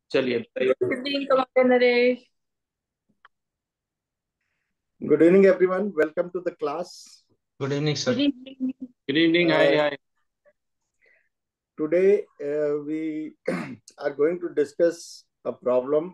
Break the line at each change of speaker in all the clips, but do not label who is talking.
चलिए बताइए।
Good evening, Commander Naresh.
Good evening, everyone. Welcome to the class.
Good evening, sir.
Good evening.
Good evening. Hi hi.
Today, we are going to discuss a problem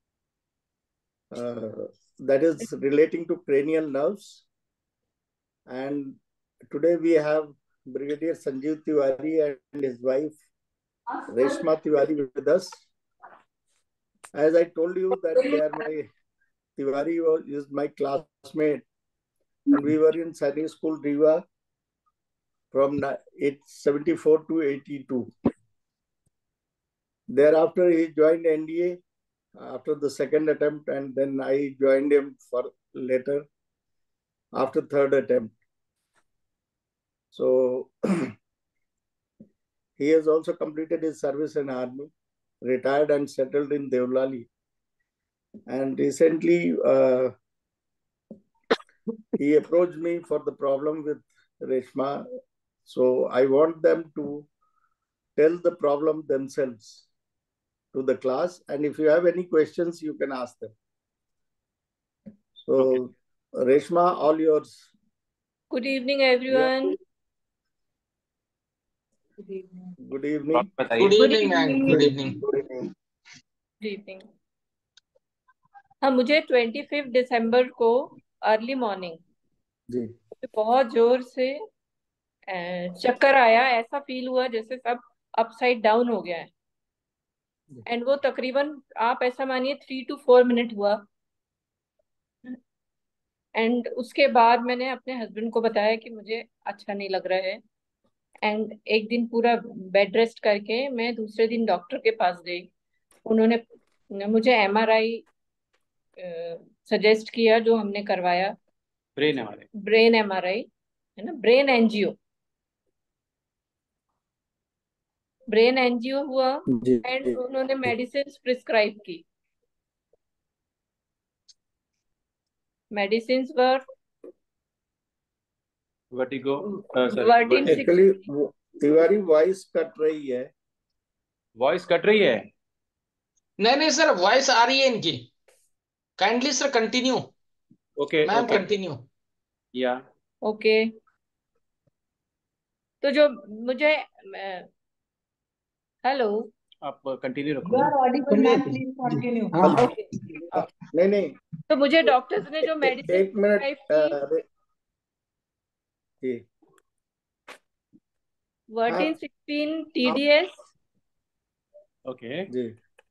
that is relating to cranial nerves. And today we have Brigadier Sanjeev Tiwari and his wife Reshma Tiwari with us. As I told you that they are Tiwari is my classmate, and we were in Sainik School, Rewa, from 74 to 82. Thereafter, he joined NDA after the second attempt, and then I joined him for later after third attempt. So he has also completed his service in army, retired and settled in Devlali. And recently, he approached me for the problem with Reshma. So I want them to tell the problem themselves to the class. And if you have any questions, you can ask them. So, Reshma, all yours.
Good evening, everyone.
Good evening.
Good
बताइए।
evening, ma'am. Good evening.
Good evening.
Good evening. हाँ, मुझे 25 दिसंबर को early morning
जी
बहुत जोर से चक्कर आया। ऐसा फील हुआ जैसे सब अपसाइड डाउन हो गया है। एंड वो तकरीबन आप ऐसा मानिए 3 to 4 मिनट हुआ। एंड उसके बाद मैंने अपने हस्बैंड को बताया कि मुझे अच्छा नहीं लग रहा है। एंड एक दिन पूरा बेड रेस्ट करके मैं दूसरे दिन डॉक्टर के पास गई। उन्होंने मुझे MRI सजेस्ट किया, जो हमने करवाया। ब्रेन MRI है ना, ब्रेन एंजियो हुआ। एंड उन्होंने मेडिसिन प्रिस्क्राइब की। मेडिसिन वर
vertigo.
Actually Tiwari voice cut रही है।
वॉइस कट रही है?
नहीं सर, वॉइस आ रही है इनकी। Kindly sir continue.
Okay
ma'am continue.
या
ओके। तो जो मुझे हेलो,
आप कंटिन्यू रखो।
नहीं
तो मुझे डॉक्टर्स ने जो मेडिसिन
एक मिनट जी
वर्टिन 16 TDS,
ओके
जी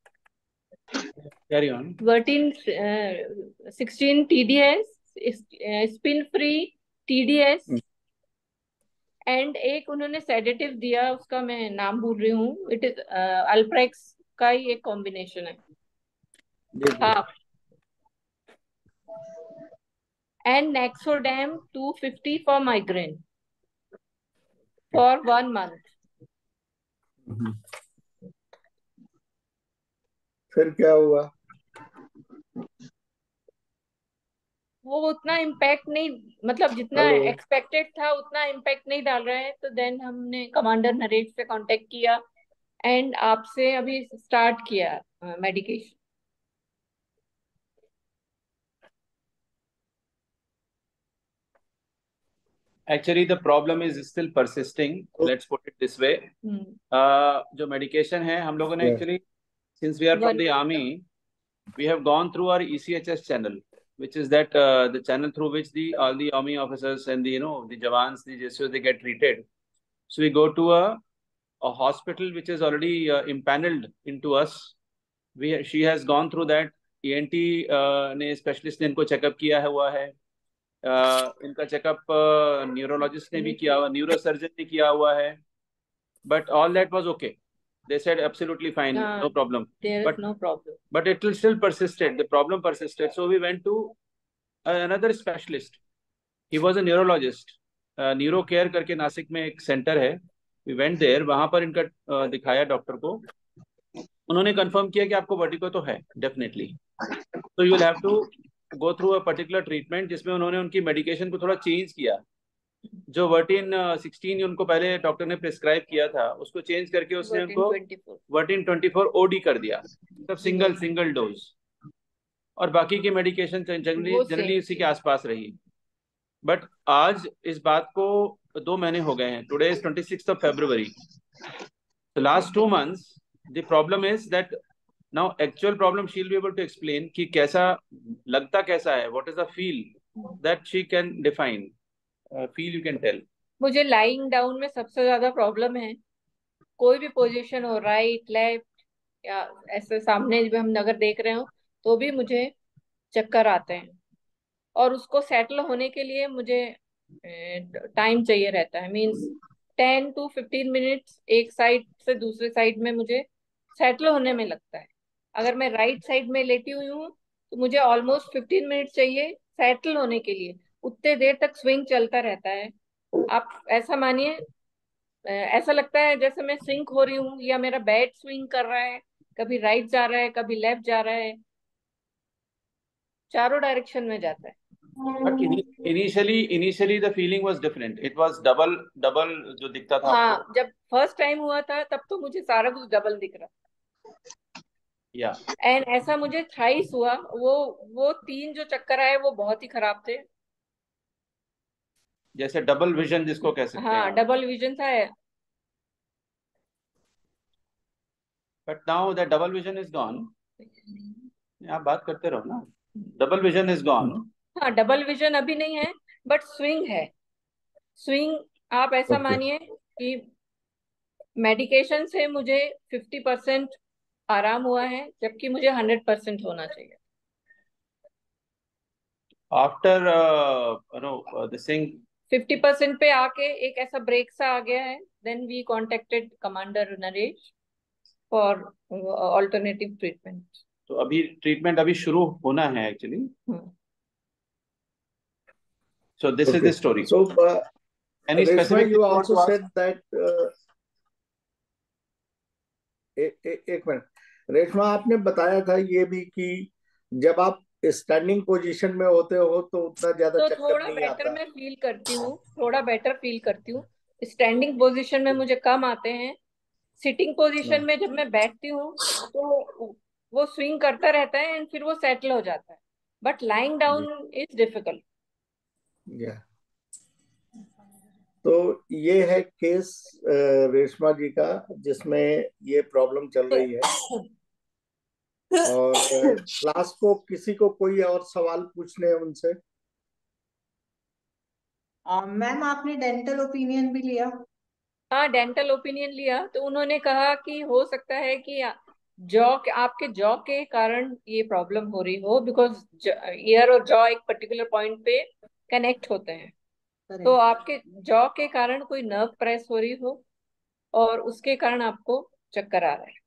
carry on.
Vertin 16 TDS, spin free TDS। And एक उन्होंने सेडेटिव दिया, उसका मैं नाम भूल रही हूँ। इट इज अल्प्रेक्स का ही एक कॉम्बिनेशन है। Half and Nexodam 250 for migraine for 1 month।
फिर क्या हुआ?
वो उतना इम्पैक्ट नहीं, मतलब जितना एक्सपेक्टेड था उतना इम्पैक्ट नहीं डाल रहा है। तो देन हमने कमांडर नरेश से कांटेक्ट किया एंड आपसे अभी स्टार्ट किया medication.
Actually the problem is still persisting, let's put it this way. जो मेडिकेशन है हम लोगों ने actually, since we are from the army, we have gone through our ECHS channel, which is that the channel through which all the army officers and the jawans, the JSOs, they get treated. So we go to a hospital which is already impaneled into us. She has gone through that. ENT ने specialist ने इनको checkup किया हुआ है। इनका checkup neurologist ने भी किया हुआ, न्यूरोसर्जन ने किया हुआ है। But all that was okay. They said absolutely fine, no problem.
There is no problem.
But it still persisted. The problem persisted. So we went to another specialist. He was a neurologist. Neuro care करके नासिक में एक centre है। We went there. वहां पर इनका दिखाया doctor को। उन्होंने कंफर्म किया कि आपको वर्टिगो तो है definitely. So you will have to go through a particular treatment, जिसमें उन्होंने उनकी मेडिकेशन को थोड़ा चेंज किया। जो वर्टिन 16 उनको पहले डॉक्टर ने प्रिस्क्राइब किया था, उसको चेंज करके उसने उनको वर्टिन 24 OD कर दिया। सिंगल डोज, और बाकी की मेडिकेशन जनरली इसी के आसपास रही। बट आज इस बात को 2 महीने हो गए हैं। Today is 26th of February. The last 2 months the problem is that now actual problem she'll be able to explain कि कैसा लगता कैसा है, what is the feel that she can define. Feel you can tell.
मुझे lying down में सबसे ज्यादा problem है। कोई भी पोजीशन हो, राइट लेफ्ट या ऐसे सामने भी हम अगर देख रहे हो तो भी मुझे चक्कर आते हैं, और उसको सेटल होने के लिए मुझे टाइम चाहिए रहता है। मींस 10 to 15 मिनट्स एक साइड से दूसरे साइड में मुझे सेटल होने में लगता है। अगर मैं राइट साइड में लेटी हुई हूँ तो मुझे ऑलमोस्ट 15 मिनट चाहिए सेटल होने के लिए। उतने देर तक स्विंग चलता रहता है। आप ऐसा मानिए, ऐसा लगता है जैसे मैं सिंक हो रही हूँ या मेरा बेड स्विंग कर रहा है, कभी राइट जा रहा है कभी लेफ्ट जा रहा है, चारों डायरेक्शन में जाता है।
But initially the feeling was different. It was double जो दिखता था
हाँ,
आपको।
जब फर्स्ट टाइम हुआ था तब तो मुझे सारा कुछ डबल दिख रहा था।
या
एंड ऐसा मुझे थ्राइस हुआ। वो 3 जो चक्कर आए वो बहुत ही खराब थे।
जैसे डबल विजन जिसको कह सकते हैं।
हाँ, डबल विजन था।
But now that double vision is gone. आप बात करते रहो ना। Double vision is gone.
हाँ, डबल विजन अभी नहीं है, बट स्विंग है। स्विंग आप ऐसा मानिए कि मेडिकेशन से मुझे 50% आराम हुआ है, जबकि मुझे 100% होना चाहिए।
आफ्टर दिस थिंग
50% पे आके एक ऐसा ब्रेक सा आ गया है। Then we contacted commander Naresh for alternative treatment.
तो अभी ट्रीटमेंट अभी शुरू होना है actually. So this is the story.
So
any
Reshma,
specific
you also said that एक मिनट, रेशमा आपने बताया था ये भी कि जब आप स्टैंडिंग पोजीशन में होते हो तो उतना ज्यादा
तो
चक्कर
थोड़ा
नहीं
बेटर
आता।
मैं फील करती हूँ, थोड़ा बेटर फील करती हूँ। स्टैंडिंग पोजीशन में मुझे कम आते हैं। सिटिंग पोजीशन में जब मैं बैठती हूँ तो वो स्विंग करता रहता है एंड फिर वो सेटल हो जाता है। But lying down is difficult.
तो ये है केस रेशमा जी का जिसमें ये प्रॉब्लम चल रही है। और क्लास को किसी को कोई और सवाल पूछने हैं उनसे?
मैम आपने डेंटल ओपिनियन भी लिया?
हाँ, डेंटल ओपिनियन लिया तो उन्होंने कहा कि हो सकता है कि जॉ आपके जॉ के कारण ये प्रॉब्लम हो रही हो, बिकॉज ईयर और जॉ एक पर्टिकुलर पॉइंट पे कनेक्ट होते हैं। तो आपके जॉ के कारण कोई नर्व प्रेस हो रही हो और उसके कारण आपको चक्कर आ रहा है,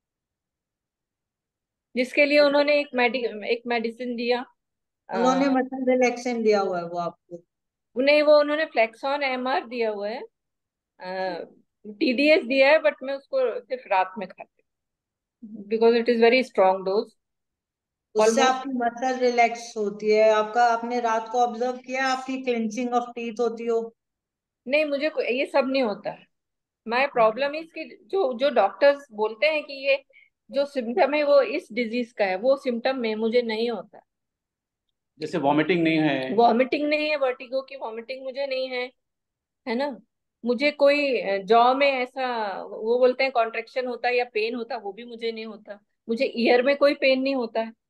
जिसके लिए उन्होंने एक मेडिसिन दिया।
उन्होंने मसल रिलैक्सेंट दिया हुआ है वो आपको?
नहीं, वो उन्होंने फ्लेक्सॉन एमआर दिया हुआ है। टीडीएस दिया है, बट मैं उसको सिर्फ रात में खाती हूँ because it is very strong dose.
उससे आपकी मसल रिलैक्स होती है। आपने रात को ऑब्जर्व किया आपकी क्लेंचिंग ऑफ टीथ होती हो?
नहीं, मुझे ये सब नहीं होता है। माय प्रॉब्लम इज कि जो जो डॉक्टर्स बोलते हैं कि ये जो सिम्टम है वो इस डिजीज का है, वो सिम्टम में मुझे नहीं होता।
जैसे वॉमिटिंग नहीं है?
वॉमिटिंग नहीं है, वर्टिगो की वॉमिटिंग मुझे नहीं है ना। मुझे कोई जॉ में ऐसा वो बोलते हैं कॉन्ट्रेक्शन होता है या पेन होता है, वो भी मुझे नहीं होता। मुझे ईयर में कोई पेन नहीं होता है।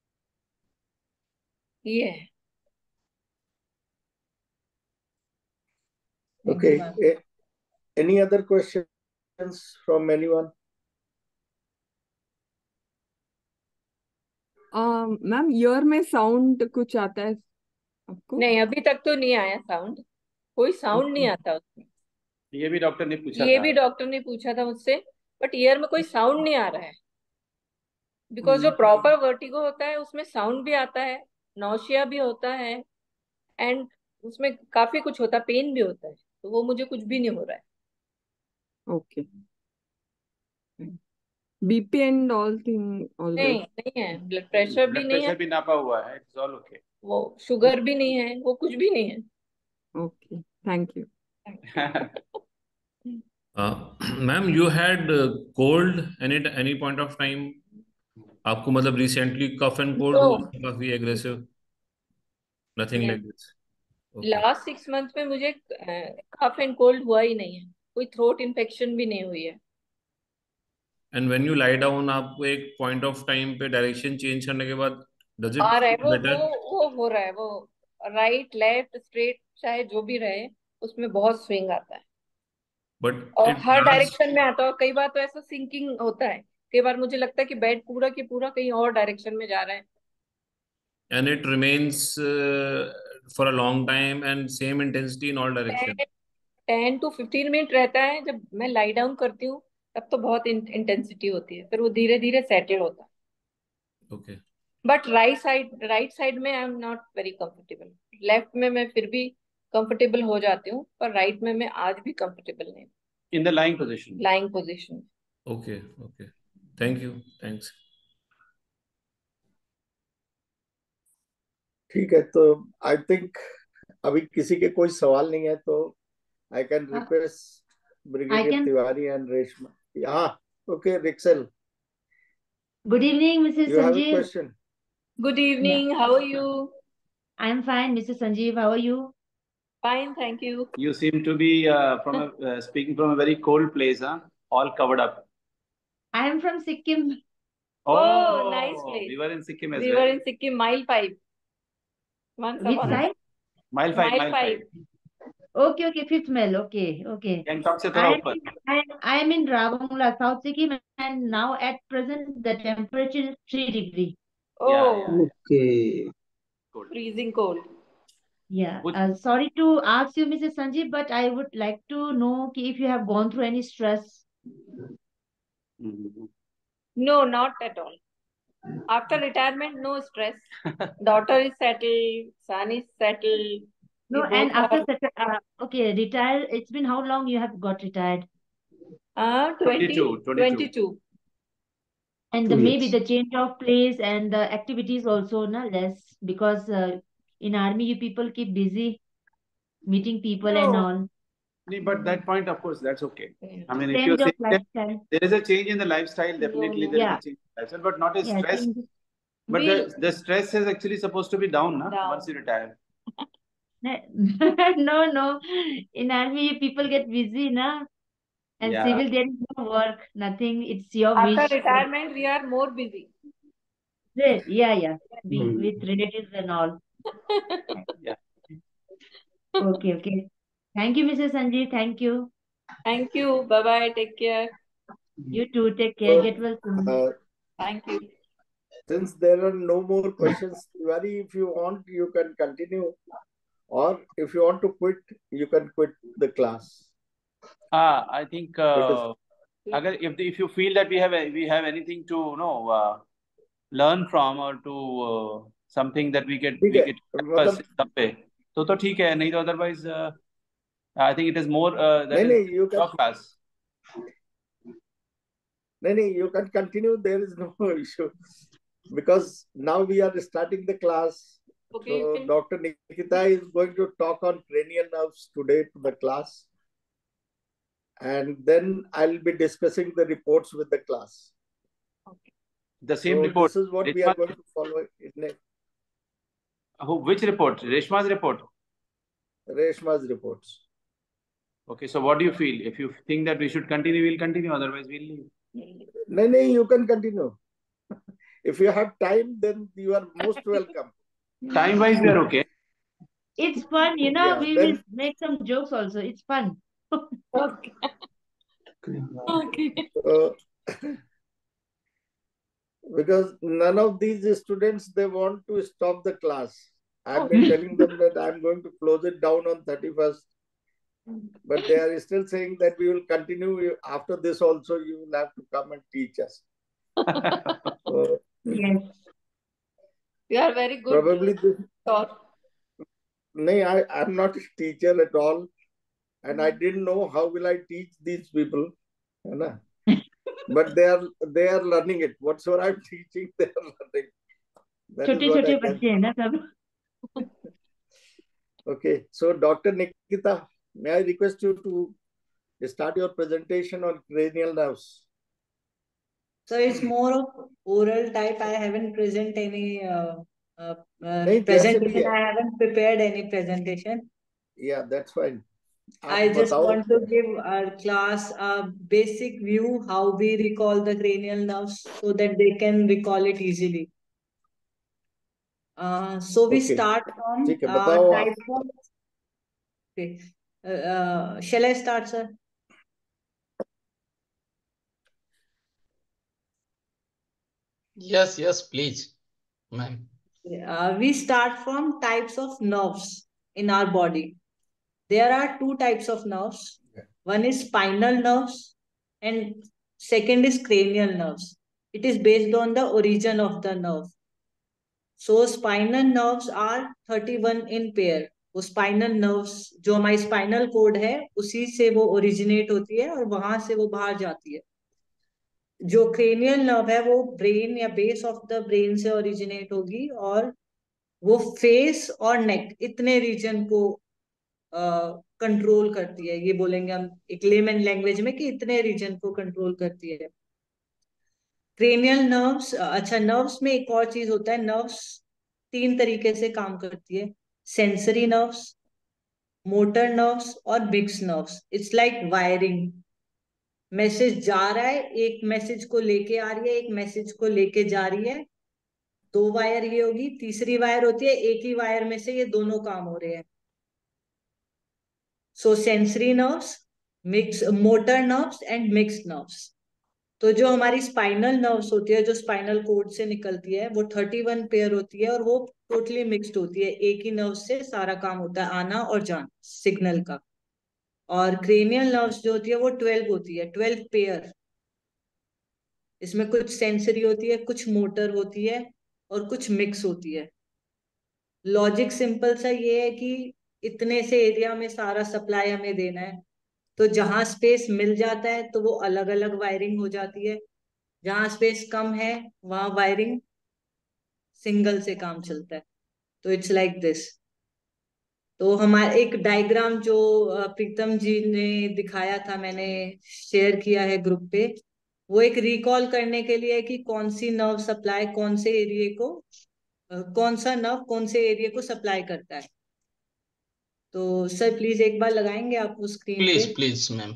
ये है।
Okay. Any other questions from anyone?
Ma'am ear में साउंड कुछ आता है आपको?
नहीं, अभी तक तो नहीं आया साउंड। कोई साउंड नहीं आता उसमें।
ये भी डॉक्टर ने पूछा
ये
था।
भी डॉक्टर ने पूछा था मुझसे, बट ईयर में कोई साउंड नहीं आ रहा है। बिकॉज जो प्रॉपर वर्टिगो होता है उसमें साउंड भी आता है, नौशिया भी होता है, एंड उसमें काफी कुछ होता है, पेन भी होता है। तो वो मुझे कुछ भी नहीं हो रहा है।
Okay. BP and all thing all
नहीं,
गुड?
नहीं है। ब्लड प्रेशर भी नहीं है,
भी नापा हुआ है, इट्स ऑल ओके।
वो शुगर भी नहीं है, वो कुछ भी नहीं है।
Okay, thank you.
Ma'am, you had cold any point of time? आपको मतलब रिसेंटली कफ एंड कोल्ड
तो
हुआ काफी aggressive? Nothing like this? Okay.
Last 6 month में मुझे कफ एंड कोल्ड हुआ ही नहीं है, कोई थ्रोट इन्फेक्शन भी नहीं हुई है।
And when you lie down, आपको एक पॉइंट ऑफ टाइम पे डायरेक्शन चेंज करने के बाद डज इट
आ रहा है वो वो
बेटर?
वो हो रहा है वो, राइट लेफ्ट स्ट्रेट चाहे जो भी रहे, उसमें बहुत स्विंग आता है
बट
और
इट
हर
लास्ट
डायरेक्शन में आता है। और कई बार तो ऐसा सिंकिंग होता है, कई बार मुझे लगता है कि बेड पूरा की पूरा कहीं और डायरेक्शन में जा रहा है।
And it remains for a long time and same intensity in all direction?
10 to 15 minute रहता है, जब मैं लाई डाउन करती हूँ तब तो बहुत इंटेंसिटी होती है, फिर वो धीरे धीरे सेटल होता है।
ओके।
बट राइट साइड में I am not very comfortable. Left में मैं फिर भी कंफर्टेबल हो जाती हूँ, पर राइट में मैं आज भी कंफर्टेबल नहीं।
In the lying position.
Lying position.
Okay. Okay. Thank you. Thanks.
ठीक है, तो आई थिंक अभी किसी के कोई सवाल नहीं है, तो I can request brigadier Tiwari and Reshma. हाँ, ओके. रिक्सेल,
Good evening, Mrs.
you have a
Sanjeev.
question?
Good
Yeah,
evening, how are you?
I'm fine, Mrs. Sanjeev. How are you?
Fine, thank you.
You seem to be speaking from a very cold place, huh? All covered up.
I am from Sikkim.
Oh, nice
Oh,
place.
we were in Sikkim as
We
well.
were in Sikkim, mile 5, once
Which
upon a
side?
time.
Mile 5,
Mile
mile
5.
5.
Okay, okay, fifth mile. Okay, okay.
Gangtok से
I
थोड़ा
am
ऊपर.
I am in Ravangula, South Sikkim, and now at present the temperature is 3 degrees.
Yeah,
Oh,
yeah.
Okay.
Good.
freezing cold.
Yeah.
Which,
Sorry to ask you, Mrs. Sanjeev, but I would like to know if you have gone through any stress.
Mhm.
No, not at all. After retirement, no stress. Daughter is settled, son is settled. We
No, and
both are
okay, retired. It's been how long you have got retired?
22, 22.
22.
And
2
maybe
years.
the change of place and the activities also na less because in army you people keep busy meeting people and
No.
all.
Nee, but that point, of course, that's okay.
Yeah.
I mean, if you're
Change of
saying that
lifestyle.
there is a change in the lifestyle,
No,
definitely
no.
there is a
Yeah,
change in the lifestyle, but not a
yeah,
stress.
change.
But
We
the stress is actually supposed to be down, na?
down.
Once you retire.
No, no. In army you people get busy na, and
Yeah.
civil there is no work, nothing. It's your
After
wish.
retirement, we are more busy.
Yeah, yeah.
Hmm.
With relatives and all.
Yeah.
Okay, okay. Thank you, Mrs. Sanjeev. Thank you.
Thank you. Bye bye. Take care.
You too. Take care.
So,
Get well soon.
Thank you.
since there are no more questions, Tiwari, if you want, you can continue. Or if you want to quit, you can quit the class.
I think
Because
if you feel that we have anything to learn from or to something that we
ठीक
get
है,
help us
मतलब
in some way, तो ठीक है, नहीं तो otherwise I think it is more that
नहीं
is
नहीं, you can
your class.
नहीं, you can continue. There is no issue because now we are starting the class.
Okay, you
So
can.
Dr. Nikita is going to talk on cranial nerves today to the class, and then I'll be discussing the reports with the class.
Okay.
The same
So
report.
this is what we are going to follow in
Which report? Reshma's report.
Reshma's reports.
Okay, so what do you feel? If you think that we should continue, we'll continue. Otherwise, we'll leave.
No, you can continue. If you have time, then you are most welcome.
Time-wise, we are okay.
It's fun, you know.
Yeah,
We
then
will make some jokes also. It's fun.
Okay. Okay.
Because none of these students, they want to stop the class. I've been telling them that I'm going to close it down on 31st. But they are still saying that we will continue after this also. You will have to come and teach us.
Yes.
You are very good.
Probably this.
Talk.
No, I'm not a teacher at all. And I didn't know how will I teach these people. But they are learning it. Whatsoever I'm teaching, they are learning. That is what I
छोटे-छोटे
can.
बच्चे हैं ना सब.
Okay, so Dr. Nikita, may I request you to start your presentation on cranial nerves?
So it's more of oral type. I haven't present any
नहीं, जैसे भी
presentation.
है.
I haven't prepared any presentation.
Yeah, that's fine.
I
आप
just
बताओ.
want to give our class a basic view how we recall the cranial nerves so that they can recall it easily. So we
Okay.
start from
ठीक है, बताओ आप.
type of. Okay. Shall I start, sir?
Yes, please, ma'am.
We start from types of nerves in our body. There are two types of nerves. One is spinal nerves and second is cranial nerves. It is based on the origin of the nerve. So spinal nerves are 31 in pair. वो spinal nerves जो हमारी spinal cord है उसी से वो originate होती है और वहां से वो बाहर जाती है. जो क्रेनियल नर्व है वो ब्रेन या बेस ऑफ द ब्रेन से ओरिजिनेट होगी और वो फेस और नेक इतने रीजन को कंट्रोल करती है. ये बोलेंगे हम एक लेमन लैंग्वेज में कि इतने रीजन को कंट्रोल करती है. Cranial nerves. अच्छा, नर्व्स में एक और चीज होता है. नर्व्स 3 तरीके से काम करती है. सेंसरी नर्व्स, मोटर नर्व्स और mix nerves. It's like wiring. Message जा रहा है, एक मैसेज को लेके आ रही है, एक मैसेज को लेके जा रही है. 2 वायर ये होगी, तीसरी वायर होती है, एक ही वायर में से ये दोनों काम हो रहे हैं. So sensory nerves, mix motor nerves and mixed nerves. तो जो हमारी स्पाइनल नर्व्स होती है जो स्पाइनल कोड से निकलती है वो 31 पेयर होती है और वो टोटली मिक्स्ड होती है. एक ही नर्व से सारा काम होता है, आना और जाना सिग्नल का. और क्रेनियल नर्व्स जो होती है वो 12 होती है, 12 पेयर. इसमें कुछ सेंसरी होती है, कुछ मोटर होती है और कुछ मिक्स होती है. लॉजिक सिंपल सा ये है कि इतने से एरिया में सारा सप्लाई हमें देना है. तो जहां स्पेस मिल जाता है तो वो अलग अलग वायरिंग हो जाती है. जहां स्पेस कम है वहां वायरिंग सिंगल से काम चलता है. तो इट्स लाइक दिस. तो हमारा एक डायग्राम जो प्रीतम जी ने दिखाया था, मैंने शेयर किया है ग्रुप पे, वो एक रिकॉल करने के लिए कि कौन सी नर्व सप्लाई कौन से एरिया को, कौन सा नर्व कौन से एरिया को सप्लाई करता है. तो सर प्लीज एक बार लगाएंगे आप वो स्क्रीन पे.
Please ma'am.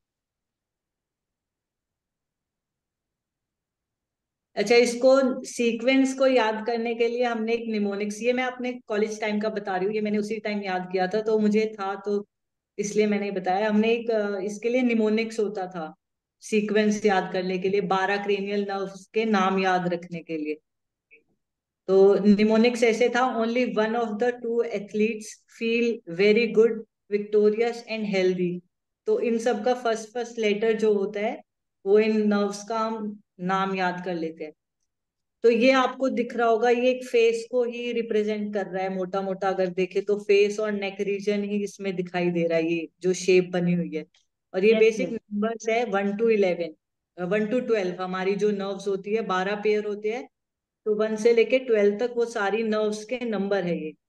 अच्छा, इसको सीक्वेंस को याद करने के लिए हमने एक निमोनिक्स, ये मैं अपने कॉलेज टाइम का बता रही हूँ, ये मैंने उसी टाइम याद किया था तो मुझे था तो इसलिए मैंने बताया. हमने एक इसके लिए निमोनिक्स होता था सीक्वेंस याद करने के लिए, 12 क्रेनियल नर्व्स के नाम याद रखने के लिए. तो निमोनिक्स ऐसे था: only one of the 2 athletes feel very good, victorious and healthy. तो इन सब का फर्स्ट फर्स्ट लेटर जो होता है वो इन नर्व्स का हम नाम याद कर लेते हैं. तो ये आपको दिख रहा होगा, ये एक फेस को ही रिप्रेजेंट कर रहा है. मोटा मोटा अगर देखे तो फेस और नेक रीजन ही इसमें दिखाई दे रहा है, ये जो शेप बनी हुई है. और ये
Yes,
बेसिक
yes.
नंबर्स है 1 to 11, 1 to 12. हमारी जो नर्व्स होती है 12 पेयर होते हैं, तो 1 से लेके 12 तक वो सारी नर्व्स के नंबर है. ये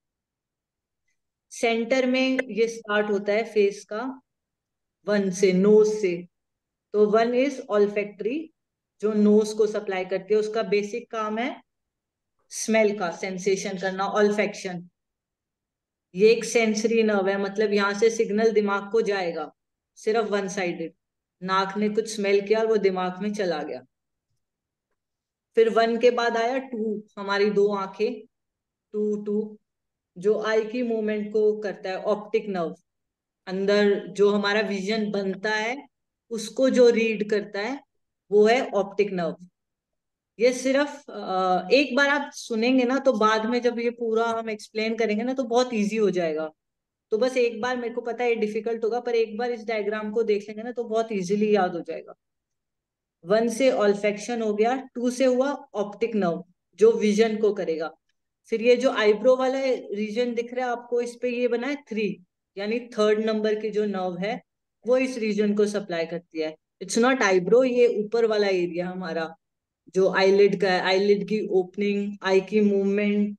सेंटर में ये स्टार्ट होता है फेस का 1 से, नोज से. तो 1 इज ऑल्फैक्टरी, जो नोज को सप्लाई करती है. उसका बेसिक काम है स्मेल का सेंसेशन करना, ऑल्फैक्शन. ये एक सेंसरी नर्व है, मतलब यहाँ से सिग्नल दिमाग को जाएगा, सिर्फ 1 साइडेड. नाक ने कुछ स्मेल किया और वो दिमाग में चला गया. फिर 1 के बाद आया 2, हमारी 2 आंखें, 2 जो आई की मूवमेंट को करता है. ऑप्टिक नर्व, अंदर जो हमारा विजन बनता है उसको जो रीड करता है वो है ऑप्टिक नर्व. ये सिर्फ एक बार आप सुनेंगे ना तो बाद में जब ये पूरा हम एक्सप्लेन करेंगे ना तो बहुत इजी हो जाएगा. तो बस एक बार, मेरे को पता है ये डिफिकल्ट होगा, पर एक बार इस डायग्राम को देख लेंगे ना तो बहुत इजीली याद हो जाएगा. 1 से ऑल्फैक्शन हो गया, 2 से हुआ ऑप्टिक नर्व जो विजन को करेगा. फिर ये जो आईब्रो वाला रीजन दिख रहा है आपको, इस पे ये बना है 3, यानी 3rd नंबर की जो नर्व है वो इस रीजन को सप्लाई करती है. इट्स नॉट आईब्रो, ये ऊपर वाला एरिया हमारा जो आईलिड का है. आईलिड की ओपनिंग, आई की मूवमेंट,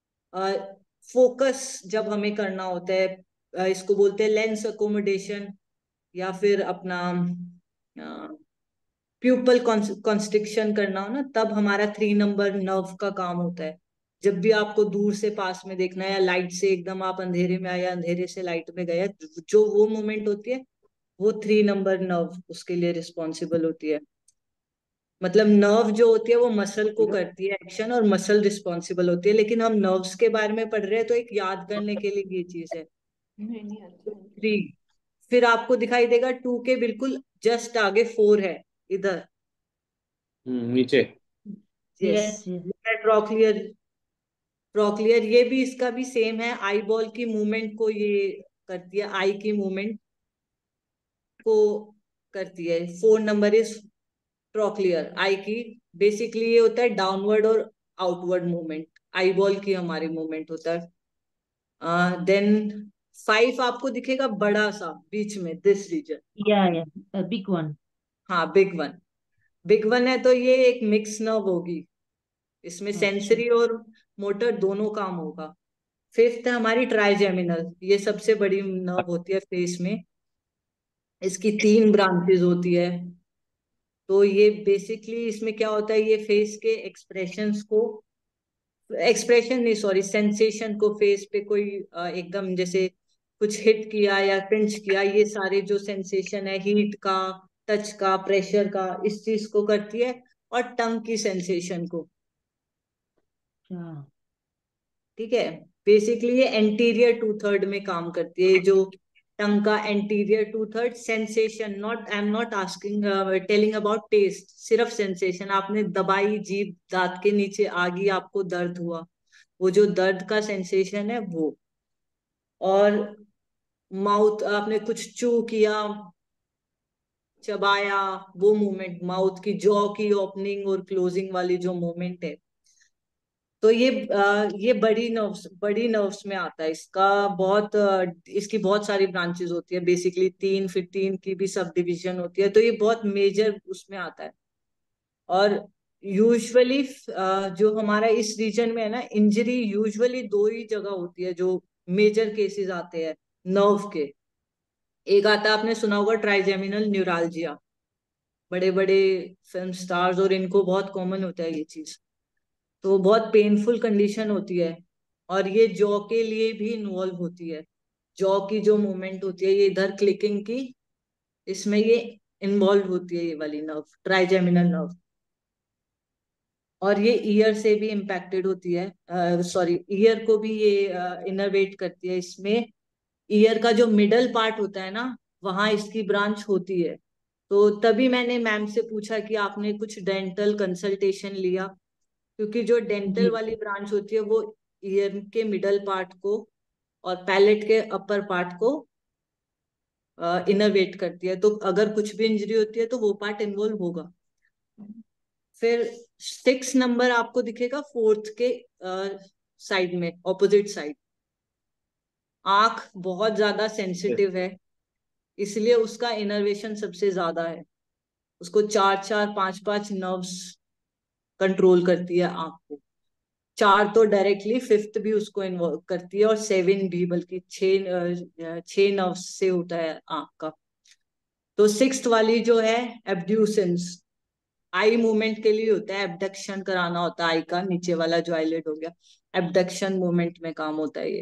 फोकस जब हमें करना होता है, इसको बोलते हैं लेंस अकोमोडेशन, या फिर अपना प्यूपल कॉन्स्ट्रिक्शन करना हो ना, तब हमारा 3 नंबर नर्व का काम होता है। जब भी आपको दूर से पास में देखना है, या लाइट से एकदम आप अंधेरे में आए या अंधेरे से लाइट में गए, जो वो मूवमेंट होती है, वो 3 नंबर नर्व उसके लिए रिस्पॉन्सिबल होती है। मतलब नर्व जो होती है वो मसल को करती है एक्शन, और मसल रिस्पॉन्सिबल होती है। लेकिन हम नर्व्स के बारे में पढ़ रहे हैं, तो एक याद करने के लिए ये चीज है। 3, फिर आपको दिखाई देगा 2 के बिल्कुल जस्ट आगे 4 है इधर।
नीचे।
Yes,
Yes, yes.
Trochlear. Trochlear ये भी, इसका भी सेम है, आई बॉल की मूवमेंट को ये करती है, आई की मूवमेंट को करती है। 4 नंबर इज ट्रॉक्लियर, आई की। बेसिकली ये होता है डाउनवर्ड और आउटवर्ड मूवमेंट, आई बॉल की हमारी मूवमेंट होता है। देन 5 आपको दिखेगा बड़ा सा बीच में, this region.
Yeah, yeah. A big one.
हाँ, बिग वन। बिग वन है तो ये एक मिक्स नर्व होगी, इसमें
अच्छा.
सेंसरी और मोटर दोनों काम होगा। 5th है हमारी ट्राइजेमिनल, ये सबसे बड़ी नर्व होती है फेस में। इसकी 3 ब्रांचेस होती है। तो ये बेसिकली इसमें क्या होता है, ये फेस के एक्सप्रेशंस को, एक्सप्रेशन नहीं सॉरी, सेंसेशन को, फेस पे कोई एकदम जैसे कुछ हिट किया या पिंच किया, ये सारे जो सेंसेशन है, हीट का, टच का, प्रेशर का, इस चीज को करती है। और टंग की सेंसेशन को।
अच्छा.
ठीक है, बेसिकली ये एंटीरियर 2/3 में काम करती है, जो टंग का anterior 2/3 sensation. Not, I am not asking telling about taste, सिर्फ सेंसेशन। आपने दबाई जीभ, दांत के नीचे आ गई, आपको दर्द हुआ, वो जो दर्द का सेंसेशन है वो। और माउथ, आपने कुछ चू किया, चबाया, वो मूवमेंट, माउथ की जॉ की ओपनिंग और क्लोजिंग वाली जो मूवमेंट है। तो ये बड़ी नर्व्स में आता है। इसका बहुत इसकी बहुत सारी ब्रांचेस होती है, बेसिकली 3, फिर 3 की भी सब डिवीजन होती है, तो ये बहुत मेजर उसमें आता है। और यूजुअली जो हमारा इस रीजन में है ना, इंजरी यूजुअली 2 ही जगह होती है जो मेजर केसेस आते हैं नर्व के। एक आता है, आपने सुना होगा, ट्राइजेमिनल न्यूरालजिया, बड़े बड़े फिल्म स्टार्स और इनको बहुत कॉमन होता है ये चीज। तो बहुत पेनफुल कंडीशन होती है, और ये जॉ के लिए भी इन्वॉल्व होती है। जॉ की जो मूवमेंट होती है, ये इधर क्लिकिंग की, इसमें ये इन्वॉल्व होती है, ये वाली नर्व, ट्राइजेमिनल नर्व। और ये ईयर से भी इम्पैक्टेड होती है, सॉरी, ईयर को भी ये इनर्वेट करती है। इसमें ईयर का जो मिडल पार्ट होता है ना, वहां इसकी ब्रांच होती है। तो तभी मैंने मैम से पूछा कि आपने कुछ डेंटल कंसल्टेशन लिया, क्योंकि जो डेंटल
जी.
वाली ब्रांच होती है वो ईयर के मिडल पार्ट को और पैलेट के अपर पार्ट को इनर्वेट करती है। तो अगर कुछ भी इंजरी होती है तो वो पार्ट इन्वॉल्व होगा। फिर 6 नंबर आपको दिखेगा 4th के साइड में, ऑपोजिट साइड। आंख बहुत ज्यादा सेंसिटिव है, इसलिए उसका इनर्वेशन सबसे ज्यादा है। उसको 4-4, 5-5 नर्व्स कंट्रोल करती है आंख को। 4 तो डायरेक्टली, 5th भी उसको इन्वॉल्व करती है, और 7 भी, बल्कि 6 नर्व्स से होता है आंख का। तो 6th वाली जो है एब्ड्यूसेंस, आई मूवमेंट के लिए होता है, एब्डक्शन कराना होता है आई का, नीचे वाला जो आईलिड हो गया, एब्डक्शन मूवमेंट में काम होता है ये।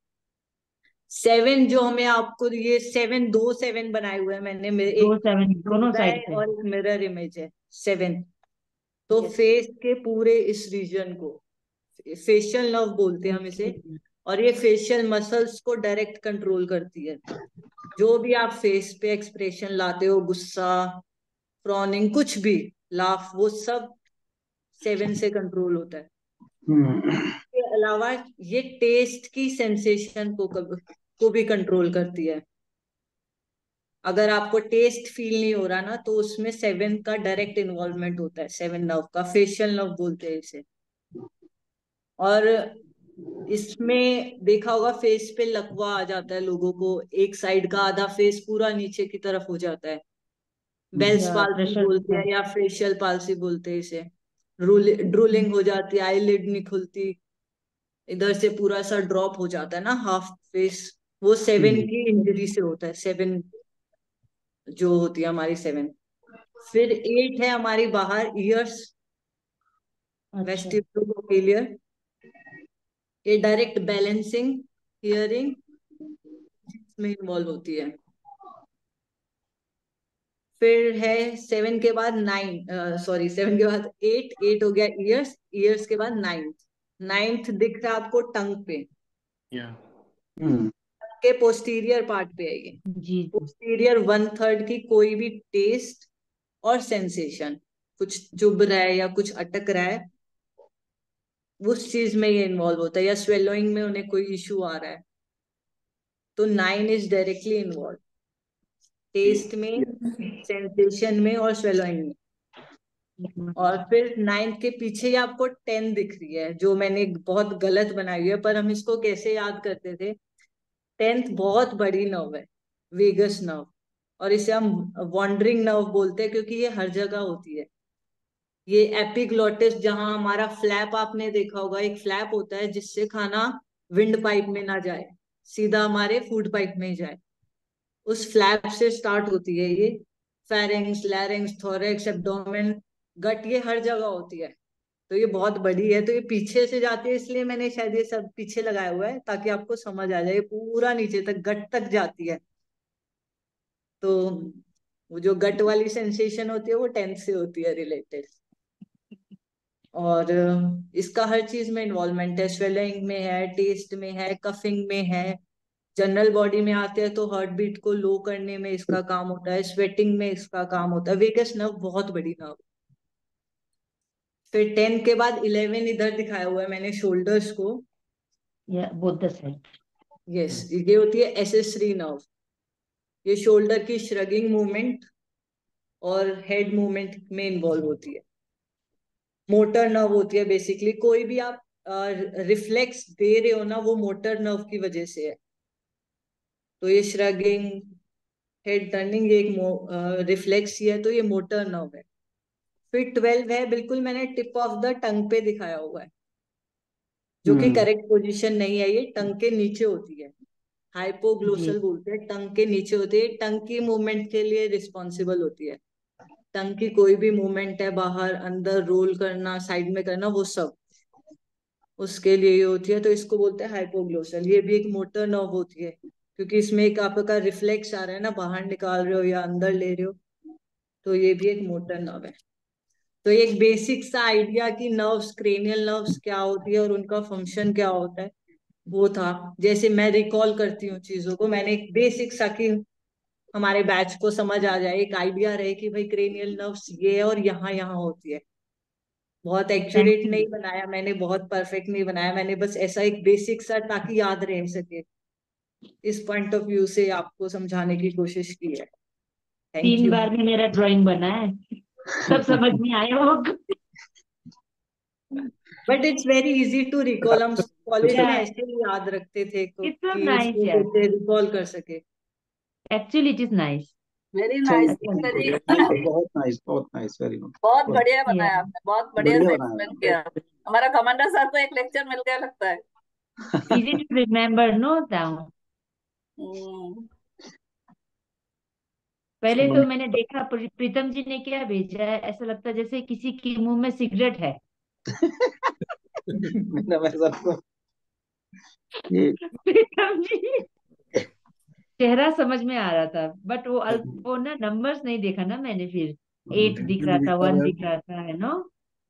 7 जो हमें, आपको ये 7 बनाए हुए हैं मैंने, मेरे
2,
एक
7 दोनों
है
साइड पे.
और एक मिरर इमेज है। 7 तो
Yes.
फेस के पूरे इस रीजन को फेशियल नर्व बोलते हैं हम इसे।
Okay.
और ये फेशियल मसल्स को डायरेक्ट कंट्रोल करती है। जो भी आप फेस पे एक्सप्रेशन लाते हो, गुस्सा, फ्रॉनिंग, कुछ भी, लाफ, वो सब 7 से कंट्रोल होता है। इसके अलावा ये टेस्ट की सेंसेशन को भी कंट्रोल करती है। अगर आपको टेस्ट फील नहीं हो रहा ना, तो उसमें 7 का डायरेक्ट इन्वॉल्वमेंट होता है, 7 नर्व का, फेशियल नर्व बोलते हैं इसे। और इसमें देखा होगा, फेस पे लकवा आ जाता है लोगों को, एक साइड का आधा फेस पूरा नीचे की तरफ हो जाता है, बेल्स
Yeah,
पाल्सी
pressure.
बोलते हैं या फेशियल पाल्सी बोलते हैं इसे। ड्रूलिंग हो जाती है, आईलिड नहीं खुलती, इधर से पूरा सा ड्रॉप हो जाता है ना हाफ फेस, वो 7 की इंजरी से होता है। 7 जो होती है हमारी 7। फिर 8 है हमारी बाहर ईयर्स,
अच्छा।
वेस्टिब्यूलोकोक्लियर, ये डायरेक्ट बैलेंसिंग, हियरिंग में इन्वॉल्व होती है। फिर है 7 के बाद 9, सॉरी 7 के बाद 8 हो गया ईयर्स, ईयर्स के बाद 9th दिख रहा है आपको टंग पे, के पोस्टीरियर पार्ट पे है ये।
जी
पोस्टीरियर 1/3 की कोई भी टेस्ट और सेंसेशन, कुछ चुभ रहा है या कुछ अटक रहा है, उस चीज में ये इन्वॉल्व होता है, या स्वेलोइंग में उन्हें कोई इश्यू आ रहा है, तो 9 इज डायरेक्टली इन्वॉल्व टेस्ट में, सेंसेशन में और स्वेलोइंग में। और फिर 9 के पीछे ही आपको 10 दिख रही है, जो मैंने बहुत गलत बनाई हुई है, पर हम इसको कैसे याद करते थे, 10th बहुत बड़ी नर्व है, वेगस नर्व, और इसे हम वॉन्डरिंग नर्व बोलते हैं क्योंकि ये हर जगह होती है। ये एपिग्लोटिस, जहां हमारा फ्लैप आपने देखा होगा, एक फ्लैप होता है जिससे खाना विंड पाइप में ना जाए, सीधा हमारे फूड पाइप में ही जाए, उस फ्लैप से स्टार्ट होती है ये। Pharynx, larynx, thorax, abdomen, gut, ये हर जगह होती है। तो ये बहुत बड़ी है, तो ये पीछे से जाती है, इसलिए मैंने शायद ये सब पीछे लगाया हुआ है ताकि आपको समझ आ जाए, पूरा नीचे तक गट तक जाती है। तो वो जो गट वाली सेंसेशन होती है वो 10th से होती है रिलेटेड। और इसका हर चीज में इन्वॉल्वमेंट है, स्वेलिंग में है, टेस्ट में है, कफिंग में है, जनरल बॉडी में आते हैं तो हार्ट बीट को लो करने में इसका काम होता है, स्वेटिंग में इसका काम होता है। वेगस नर्व बहुत बड़ी नर्व। फिर 10 के बाद 11 इधर दिखाया हुआ है मैंने, शोल्डर्स को,
या बोथ द साइड।
यस, ये होती है एसेसरी नर्व। ये शोल्डर की श्रगिंग मूवमेंट और हेड मूवमेंट में इन्वॉल्व होती है। मोटर नर्व होती है बेसिकली, कोई भी आप रिफ्लेक्स दे रहे हो ना, वो मोटर नर्व की वजह से है। तो ये श्रगिंग, हेड टर्निंग, ये एक रिफ्लेक्स ही है, तो ये मोटर नर्व है। फिर 12 है, बिल्कुल मैंने टिप ऑफ द टंग पे दिखाया हुआ है, जो कि करेक्ट पोजीशन नहीं है, ये टंग के नीचे होती है, हाइपोग्लोसल बोलते हैं, टंग के नीचे होती है, टंग की मूवमेंट के लिए रिस्पॉन्सिबल होती है। टंग की कोई भी मूवमेंट है, बाहर अंदर रोल करना, साइड में करना, वो सब उसके लिए ये होती है, तो इसको बोलते हैं हाइपोग्लोसल। ये भी एक मोटर नर्व होती है, क्योंकि इसमें एक आपका रिफ्लेक्स आ रहा है ना, बाहर निकाल रहे हो या अंदर ले रहे हो, तो ये भी एक मोटर नर्व है। तो एक बेसिक सा आइडिया कि नर्व्स, क्रेनियल नर्व्स क्या होती है और उनका फंक्शन क्या होता है, वो था। जैसे मैं रिकॉल करती हूँ चीजों को, मैंने एक बेसिक सा कि हमारे बैच को समझ आ जाए, एक आइडिया रहे कि भाई क्रेनियल नर्व्स ये है और यहाँ यहाँ होती है। बहुत एक्यूरेट नहीं बनाया मैंने, बहुत परफेक्ट नहीं बनाया मैंने, बस ऐसा एक बेसिक सा ताकि याद रह सके, इस पॉइंट ऑफ व्यू से आपको समझाने की कोशिश की है। Thank
3
you.
बार में मेरा ड्राइंग बना है, सब समझ में आया होगा।
But it's very easy to recall, हम कॉलेज में
Yeah,
ऐसे ही याद रखते थे
it's so
कि
nice,
इसको
yeah.
कैसे रिकॉल कर सके।
Actually, it is nice.
Very
सही
नाइस
अच्छा
गीता जी।
बहुत नाइस, वेरी गुड।
बहुत बढ़िया
Yeah.
बनाया आपने, बहुत बढ़िया
बढ़िया
से
बनाया
एक्सप्लेन किया। हमारा कमांडर सर को एक लेक्चर मिल गया लगता है।
Easy to remember, no down.
हम्म,
पहले तो मैंने देखा प्रीतम जी ने क्या भेजा है, ऐसा लगता है जैसे किसी के मुंह में सिगरेट है।
मेरे साथ तो ये
प्रीतम जी चेहरा समझ में आ रहा था, बट वो ना नंबर्स नहीं देखा ना मैंने, फिर 8 दिख रहा था, 1 दिख रहा था, है नो।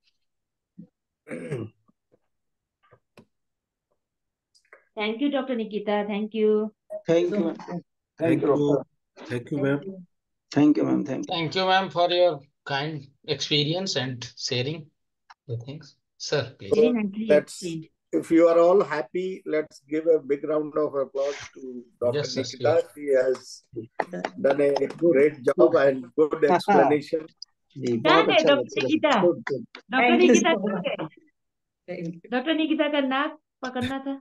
Thank you doctor Nikita, thank you.
Thank you, thank you doctor,
thank you ma'am.
Thank you ma'am, thank you.
Thank you, ma'am, for your kind experience and sharing the things. Sir, please.
Very nicely
Let's,
explained.
if you are all happy, let's give a big round of applause to Dr.
Yes, yes,
Nikita.
yes.
She has done a great job and good explanation.
जी
कहाँ
बहुत
गए
अच्छा
doctor Nikita? Doctor
Thank you
Nikita
so
कहाँ
much.
गए?
Thank you.
Doctor Nikita का नाक पकड़ना था।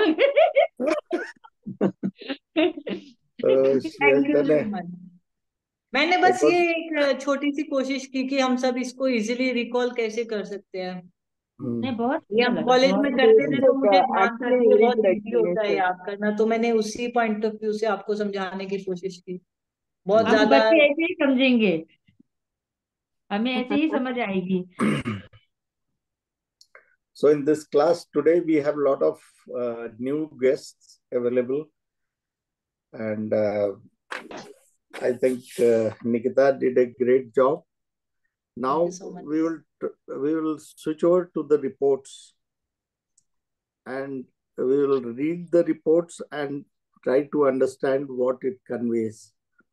She has
Thank you
done
so
a
much. मैंने बस ये एक छोटी सी कोशिश की कि हम सब इसको इजीली रिकॉल कैसे कर सकते हैं।
नहीं, बहुत
ये
अच्छा
हम
लगा,
कॉलेज में
बहुत
करते थे तो मुझे
Basic,
ध्यान था
actually
कि ये
very
बहुत
good
इजी होता है
explanation.
याद करना, तो मैंने उसी पॉइंट ऑफ व्यू से आपको समझाने की कोशिश की। बहुत
अब
ज्यादा
बच्चे ऐसे ही समझेंगे। हमें ऐसे ही समझ आएगी.
So in this class today we have a lot of new guests available, and I think Nikita did a great job. Now
so much.
we will switch over to the reports, and we will read the reports and try to understand what it conveys.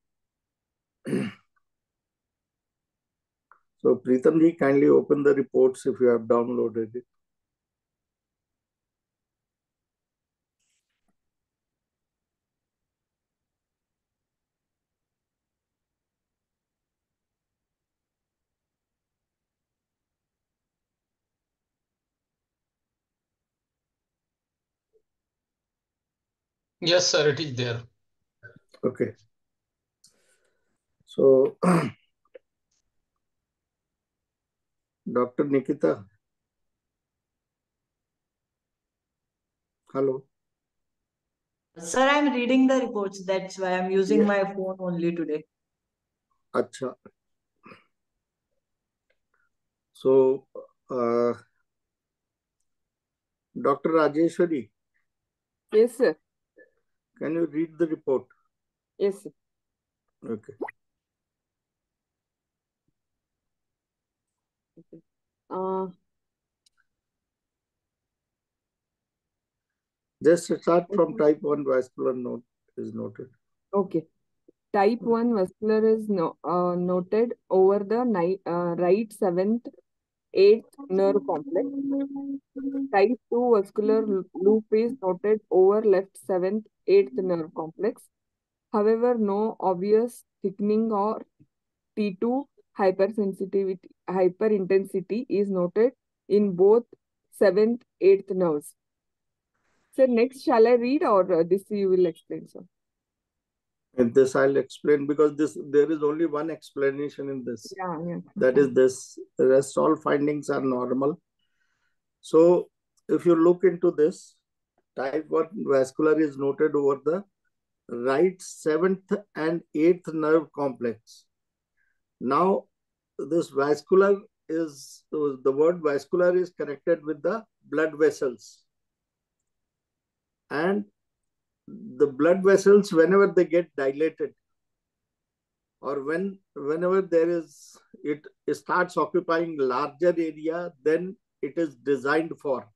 So Preetham ji, kindly open the reports if you have downloaded it.
Yes, sir, it is there.
Okay. So, Dr. Nikita. Hello.
Sir, I'm reading the reports. That's why I'm using my phone only today.
Acha. So, Dr. Rajeshwari.
Yes, sir.
Can you read the report?
Yes, sir.
Okay. Just start from type 1 vascular note is noted.
Okay. Type 1 vascular is noted over the right 7th, 8th nerve complex. Type 2 vascular loop is noted over left 7th, 8th nerve complex. However, no obvious thickening or T2 hyperintensity is noted in both 7th, 8th nerves. So next, shall I read, or this you will explain, sir?
And this I'll explain, because there is only one explanation in this.
Yeah.
That is this. The rest all findings are normal. So if you look into this, type 1 vascular is noted over the right 7th and 8th nerve complex. Now, this vascular is, the word vascular is connected with the blood vessels. And the blood vessels, whenever they get dilated, or whenever it starts occupying larger area than it is designed for,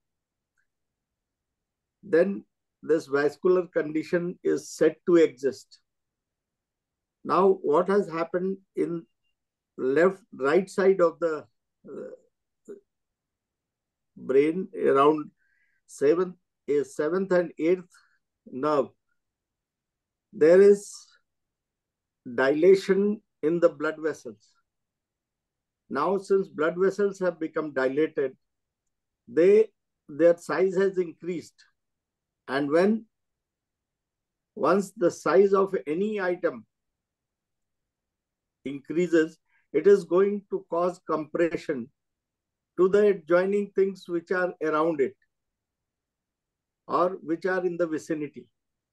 then this vascular condition is said to exist. Now, what has happened in right side of the brain, around 7th and 8th nerve, there is dilation in the blood vessels. Now, since blood vessels have become dilated, their size has increased. And once the size of any item increases, it is going to cause compression to the adjoining things which are around it or which are in the vicinity.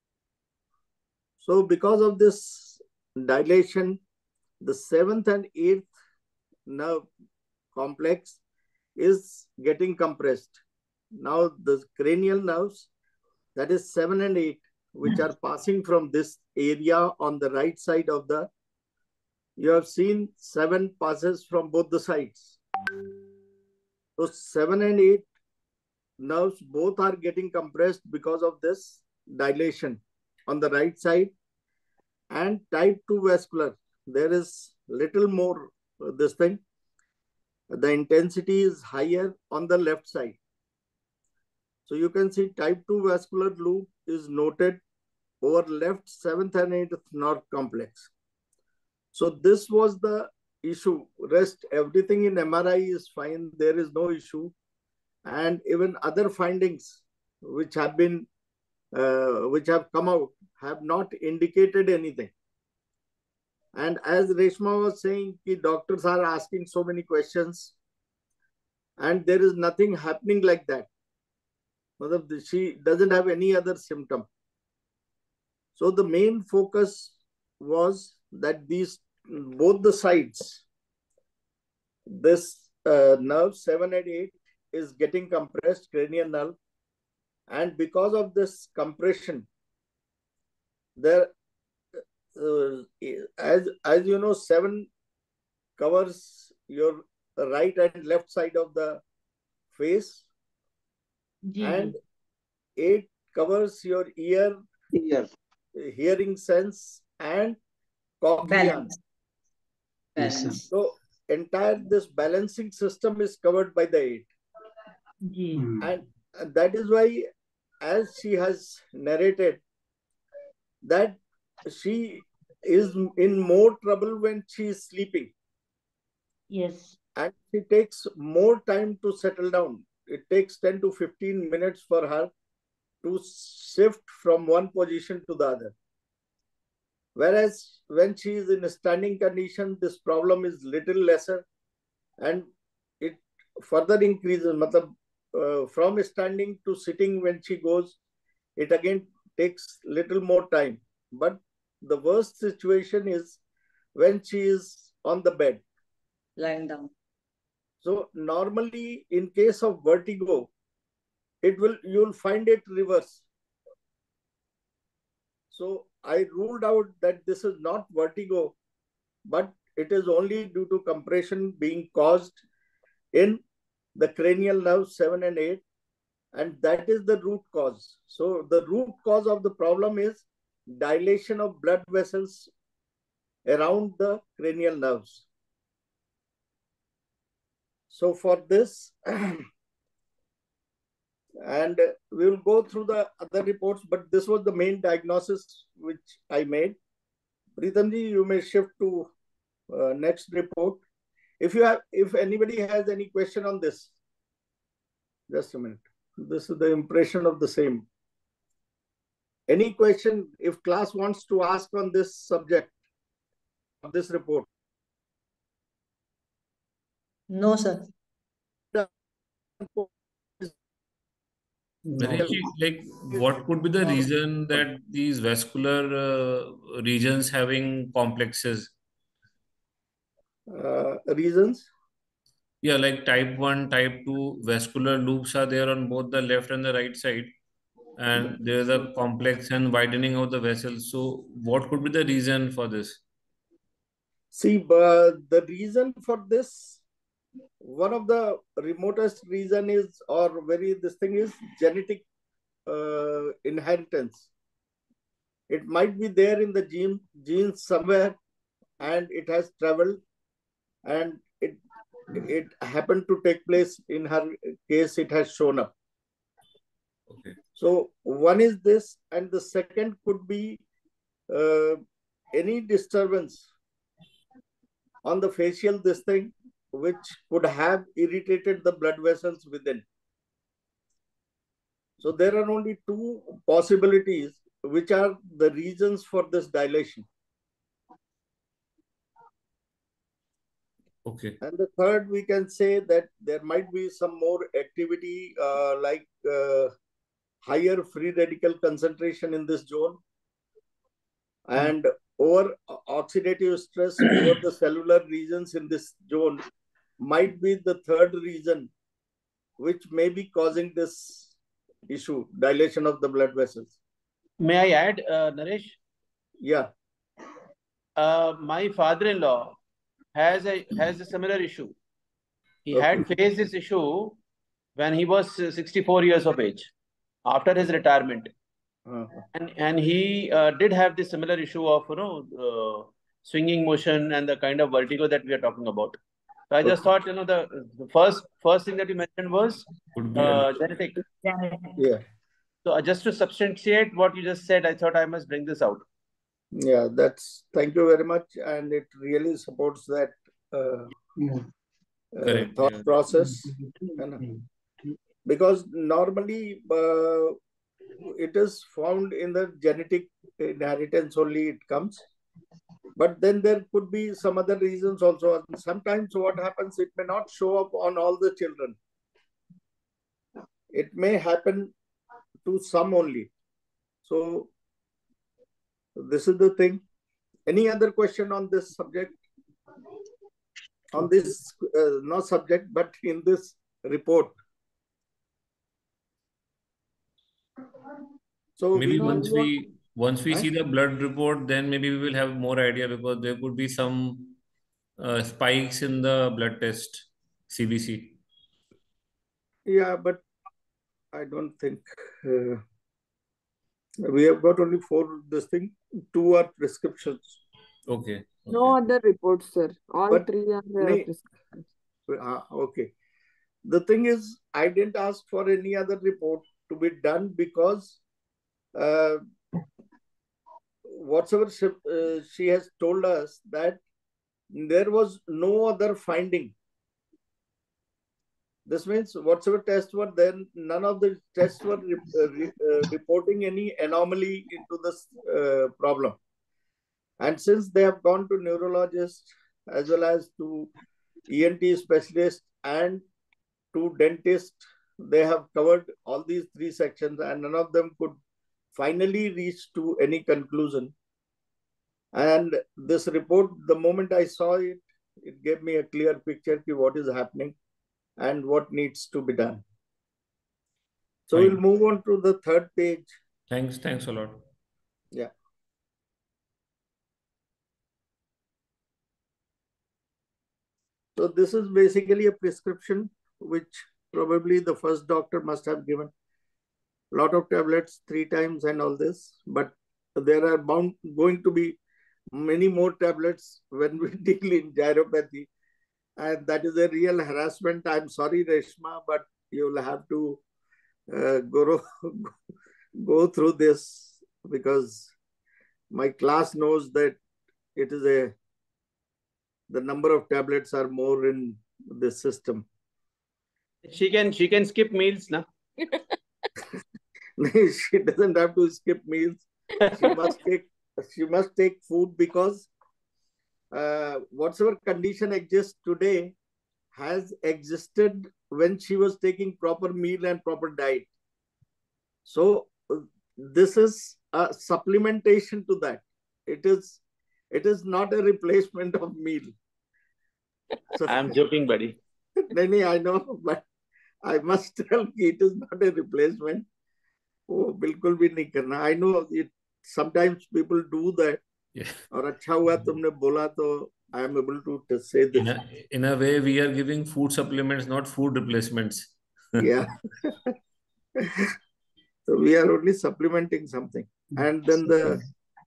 So because of this dilation, the 7th and 8th nerve complex is getting compressed. Now the cranial nerves, that is 7 and 8, which are passing from this area on the right side of the, you have seen 7 passes from both the sides. So 7 and 8 nerves both are getting compressed because of this dilation on the right side. And type 2 vascular, there is little more this thing. The intensity is higher on the left side. So you can see type 2 vascular loop is noted over left 7th and 8th nerve complex. So this was the issue. Rest, everything in MRI is fine. There is no issue. And even other findings which have come out have not indicated anything. And as Reshma was saying, doctors are asking so many questions and there is nothing happening like that. She doesn't have any other symptom. So the main focus was that both the sides, this nerve 7 and 8 is getting compressed, cranial nerve, and because of this compression, there, as you know, 7 covers your right and left side of the face, and 8 covers your ear, hearing sense, and cochlea.
Balance.
So entire this balancing system is covered by the 8. And that is why, as she has narrated, that she is in more trouble when she is sleeping.
Yes.
And she takes more time to settle down. It takes 10 to 15 minutes for her to shift from one position to the other. Whereas when she is in a standing condition, this problem is little lesser, and it further increases. From standing to sitting, when she goes, it again takes little more time. But the worst situation is when she is on the bed,
lying down.
So normally, in case of vertigo, you'll find it reverse. So I ruled out that this is not vertigo, but it is only due to compression being caused in the cranial nerves 7 and 8, and that is the root cause. So the root cause of the problem is dilation of blood vessels around the cranial nerves. So for this, and we will go through the other reports, but this was the main diagnosis which I made. Pritamji, you may shift to next report. If anybody has any question on this, just a minute. This is the impression of the same. Any question, if class wants to ask on this subject, of this report?
No, sir.
Naresh, like, what could be the reason that these vascular regions having complexes?
Reasons?
Yeah, like type 1, type 2 vascular loops are there on both the left and the right side, and there is a complex and widening of the vessels. So what could be the reason for this?
See, the reason for this, one of the remotest reason is, or this thing is genetic inheritance. It might be there in the genes somewhere, and it has traveled, and it happened to take place. In her case, it has shown up.
Okay.
So one is this, and the second could be any disturbance on the facial this thing, which could have irritated the blood vessels within. So there are only two possibilities, which are the reasons for this dilation.
Okay.
And the third, we can say that there might be some more activity, like higher free radical concentration in this zone, and over oxidative stress over the cellular regions in this zone might be the third reason, which may be causing this issue, dilation of the blood vessels.
May I add, Naresh?
Yeah.
My father-in-law has a similar issue. He had faced this issue when he was 64 years of age, after his retirement. And he did have this similar issue of swinging motion and the kind of vertigo that we are talking about. So I just thought, the first thing that you mentioned was genetic.
Yeah.
So just to substantiate what you just said, I thought I must bring this out.
Yeah, thank you very much, and it really supports that thought process. Because normally it is found in the genetic inheritance only it comes. But then there could be some other reasons also. Sometimes what happens, it may not show up on all the children. It may happen to some only. So this is the thing. Any other question on this subject? on this not subject, but in this report. So
maybe
we
once we see the blood report, then maybe we will have more idea, because there could be some spikes in the blood test, CBC.
Yeah, but I don't think we have got only 4 this thing. 2 are prescriptions.
Okay.
No other reports, sir. All
But
3 are prescriptions.
Okay. The thing is, I didn't ask for any other report to be done because whatsoever she has told us that there was no other finding. This means whatsoever tests were there, none of the tests were reporting any anomaly into this problem. And since they have gone to neurologists as well as to ENT specialists and to dentists, they have covered all these 3 sections and none of them could finally reach to any conclusion. And this report, the moment I saw it, it gave me a clear picture of what is happening and what needs to be done. So we'll move on to the 3rd page.
Thanks a lot.
Yeah. So this is basically a prescription which probably the first doctor must have given. A lot of tablets 3 times and all this, but there are going to be many more tablets when we deal in gyropathy. And that is a real harassment. I'm sorry, Reshma, but you'll have to go through this because my class knows that it is the number of tablets are more in this system.
She can skip meals, na?
She doesn't have to skip meals. She must take food because whatsoever condition exists today has existed when she was taking proper meal and proper diet. So this is a supplementation to that. It is not a replacement of meal. So,
I'm joking, buddy.
No, I know, but I must tell you, it is not a replacement. Oh, बिल्कुल भी नहीं करना. I know it. Sometimes people do that.
Yeah.
और अच्छा हुआ तुमने बोला तो I am able to say this.
In a way, we are giving food supplements, not food replacements.
Yeah. So we are only supplementing something. And then the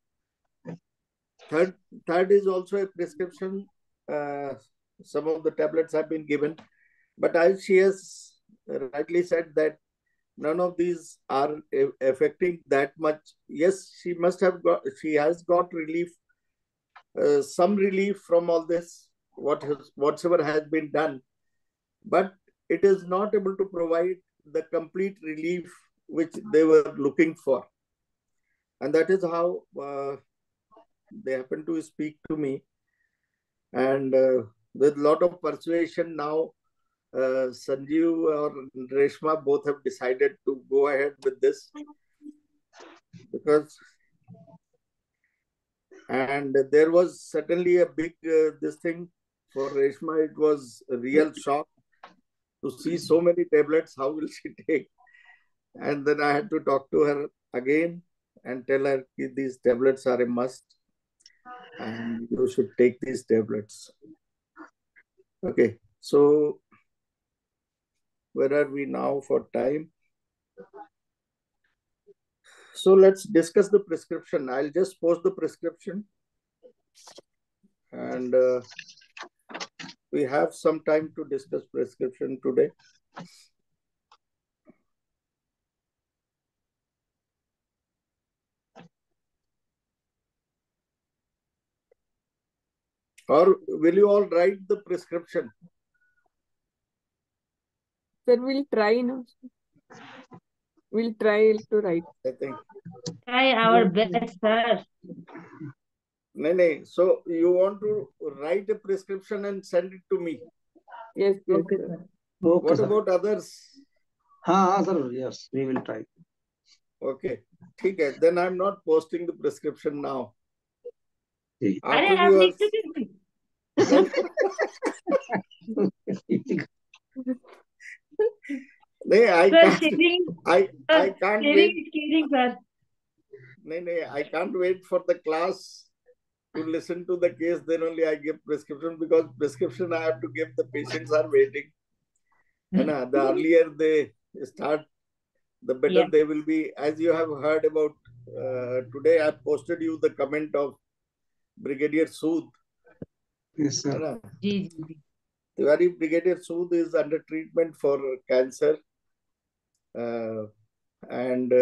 third is also a prescription. Some of the tablets have been given, but as she has rightly said that none of these are affecting that much. Yes, she has got relief, some relief from all this, whatsoever has been done, but it is not able to provide the complete relief which they were looking for. And that is how they happen to speak to me. And with a lot of persuasion now, Sanjeev or Reshma both have decided to go ahead with this because, and there was certainly a big this thing for Reshma. It was a real shock to see so many tablets. How will she take? And then I had to talk to her again and tell her these tablets are a must and you should take these tablets. Okay, so where are we now for time? So let's discuss the prescription. I'll just post the prescription. And we have some time to discuss prescription today. Or will you all write the prescription?
Sir, we'll try now. We'll try to write.
I think.
Try our best, sir.
No. So you want to write a prescription and send it to me?
Yes,
Okay,
sir.
sir.
What about others?
Sir, yes, we will try.
Okay. Okay. Then I'm not posting the prescription now.
अरे आप लिख चुके हैं?
नहीं, I
Sir,
can't.
sharing,
I
sir,
can't
sharing
wait.
is caring, sir.
नहीं, I can't wait for the class to listen to the case. Then only I give prescription, because prescription I have to give. The patients are waiting. And the earlier they start, the better they will be. As you have heard about today, I posted you the comment of Brigadier Sood.
Yes, sir.
Tiwari, Brigadier Sood is under treatment for cancer, and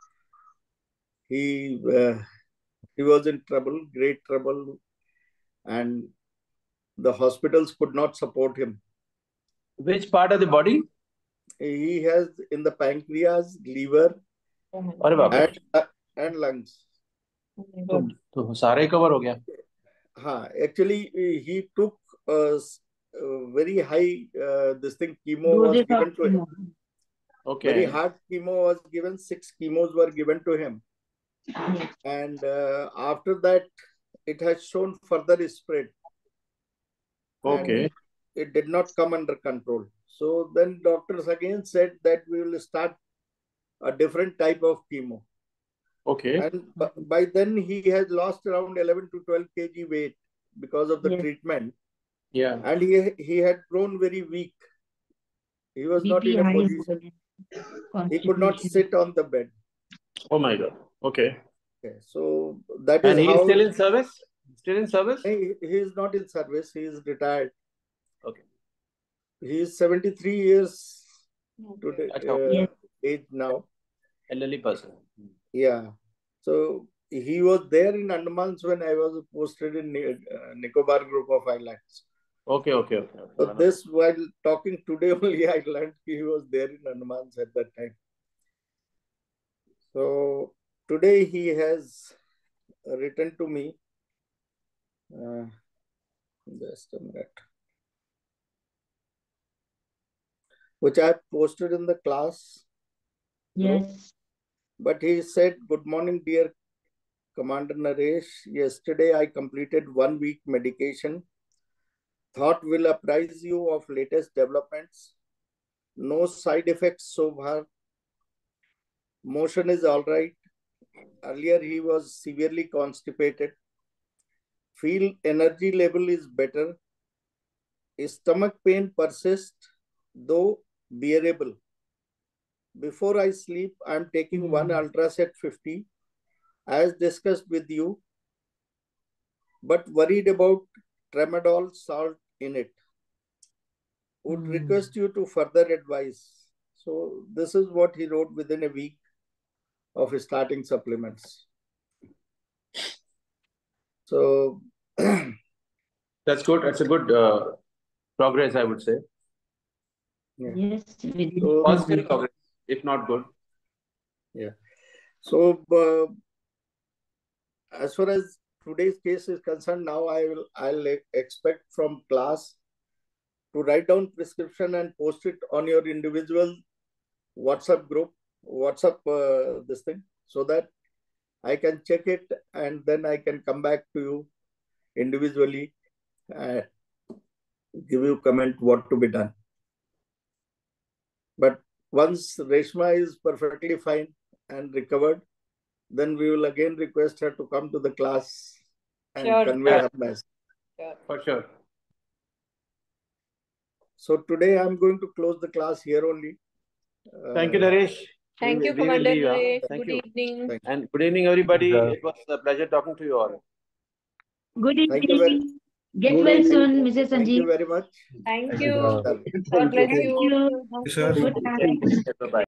he was in trouble, great trouble, and the hospitals could not support him.
Which part of the body?
He has in the pancreas, liver, and lungs.
तो सारे cover हो गया.
हाँ, actually he took very high this thing, chemo was given to him.
Okay.
Very hard chemo was given. 6 chemos were given to him, and after that it has shown further spread.
Okay.
And it did not come under control. So then doctors again said that we will start a different type of chemo.
Okay.
And by then he has lost around 11 to 12 kg weight because of the treatment.
Yeah.
And he had grown very weak. He was not in a position. He could not sit on the bed.
Oh my God. Okay.
Okay. So that is
and he
how.
is still in service? Still in service?
He is not in service. He is retired.
Okay.
He is 73 years today, age now.
Elderly person.
Yeah. So he was there in Andamans when I was posted in Nicobar Group of Islands.
Okay.
So this, while talking today only, I learned he was there in Andamans at that time. So today he has written to me. Just a minute. Which I posted in the class.
Yes.
But he said, "Good morning, dear Commander Naresh. Yesterday I completed 1 week medication. Thought will apprise you of latest developments. No side effects so far. Motion is all right. Earlier he was severely constipated. Feel energy level is better. Stomach pain persists, though bearable. Before I sleep, I am taking 1 Ultraset 50, as discussed with you, but worried about tramadol salt in it. Would request you to further advise." So this is what he wrote within a week of starting supplements. So
that's good. That's a good progress, I would say.
Yeah.
Yes.
So,
positive progress, if not good.
Yeah. So as far as today's case is concerned, now I'll expect from class to write down prescription and post it on your individual WhatsApp group, this thing, so that I can check it and then I can come back to you individually and give you comment what to be done. But once Reshma is perfectly fine and recovered, then we will again request her to come to the class and convey her message.
For sure.
So today I'm going to close the class here only.
Thank you, Naresh.
Thank you, Commander Naresh. Good evening.
And good evening, everybody. It was a pleasure talking to you all.
Good
Thank you very,
evening. Get well soon, Mrs.
thank
Sanjeev.
you very much.
Thank you. God bless you.
Good night.
Bye-bye.